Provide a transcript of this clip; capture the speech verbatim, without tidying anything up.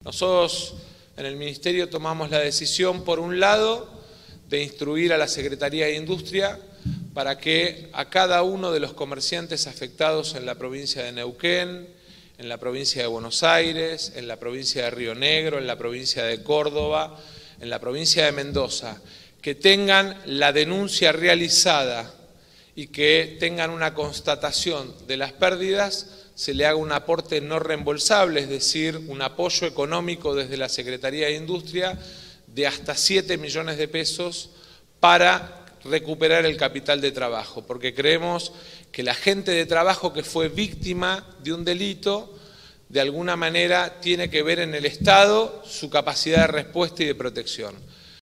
Nosotros en el Ministerio tomamos la decisión, por un lado, de instruir a la Secretaría de Industria para que a cada uno de los comerciantes afectados en la provincia de Neuquén, en la provincia de Buenos Aires, en la provincia de Río Negro, en la provincia de Córdoba, en la provincia de Mendoza, que tengan la denuncia realizada y que tengan una constatación de las pérdidas, se le haga un aporte no reembolsable, es decir, un apoyo económico desde la Secretaría de Industria de hasta siete millones de pesos para recuperar el capital de trabajo, porque creemos que la gente de trabajo que fue víctima de un delito, de alguna manera tiene que ver en el Estado su capacidad de respuesta y de protección.